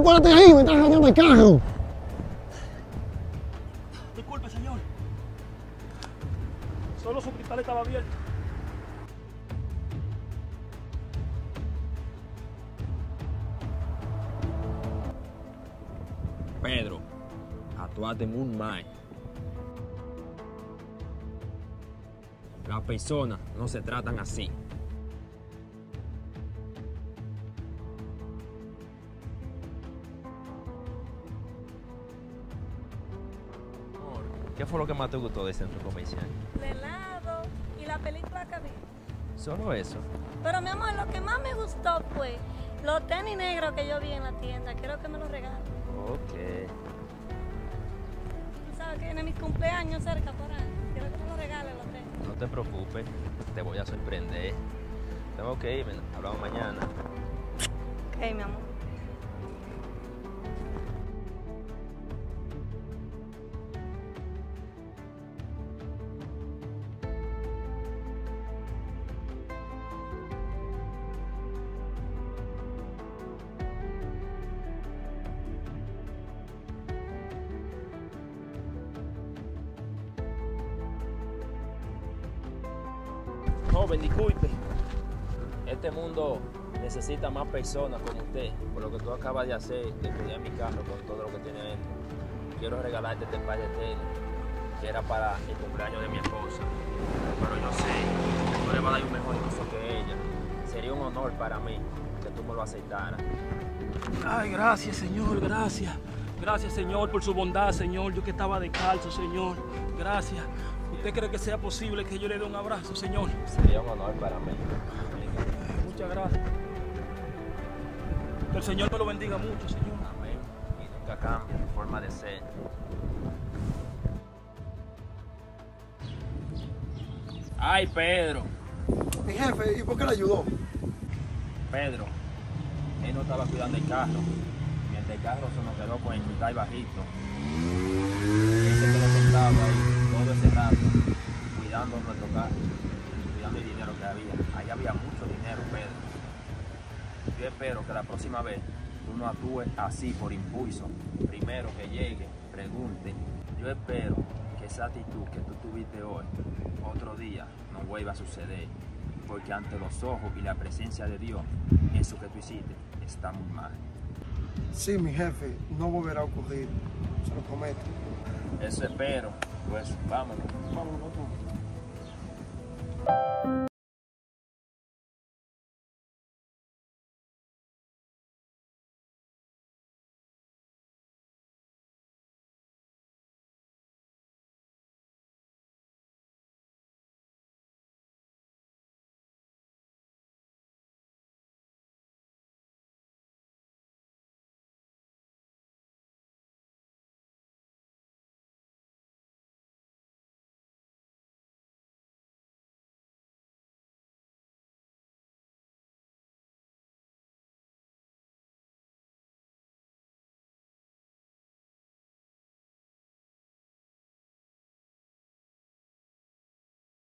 cuélate ahí, me estás rayando el carro. Disculpe, señor. Solo su cristal estaba abierto. Pedro, actuaste muy mal. Las personas no se tratan así. Amor, ¿qué fue lo que más te gustó del centro comercial? El helado y la película que vi. Solo eso. Pero mi amor, lo que más me gustó fue los tenis negros que yo vi en la tienda. Quiero que me los regalen. Ok. Tú sabes que viene mi cumpleaños cerca por ahí. Quiero que me los regales los tenis. No te preocupes, te voy a sorprender. Tengo que irme, hablamos mañana. Ok, mi amor. Joven, disculpe. Este mundo necesita más personas como usted. Por lo que tú acabas de hacer, de cuidar mi carro con todo lo que tiene dentro. Quiero regalarte este par de tenis, que era para el cumpleaños de mi esposa. Pero yo sé que tú le vas a dar un mejor uso que ella. Sería un honor para mí que tú me lo aceptaras. Ay, gracias, señor, gracias. Gracias, señor, por su bondad, señor. Yo que estaba descalzo, señor. Gracias. ¿Usted cree que sea posible que yo le dé un abrazo, señor? Sería un honor para mí. Muchas gracias. Que el Señor me lo bendiga mucho, señor. Amén. Y nunca cambia tu forma de ser. Ay, Pedro. Mi jefe, ¿y por qué le ayudó? Pedro, él no estaba cuidando el carro. Mientras el carro se nos quedó con el cristal bajito. Él se quedó sentado ahí todo ese rato, cuidando nuestro carro, cuidando el dinero que había. Ahí había mucho dinero, Pedro. Yo espero que la próxima vez tú no actúes así por impulso. Primero que llegue, pregunte. Yo espero que esa actitud que tú tuviste hoy, otro día, no vuelva a suceder. Porque ante los ojos y la presencia de Dios, eso que tú hiciste está muy mal. Sí, mi jefe, no volverá a ocurrir, se lo prometo. Eso espero. Pues vámonos. Vámonos, papá.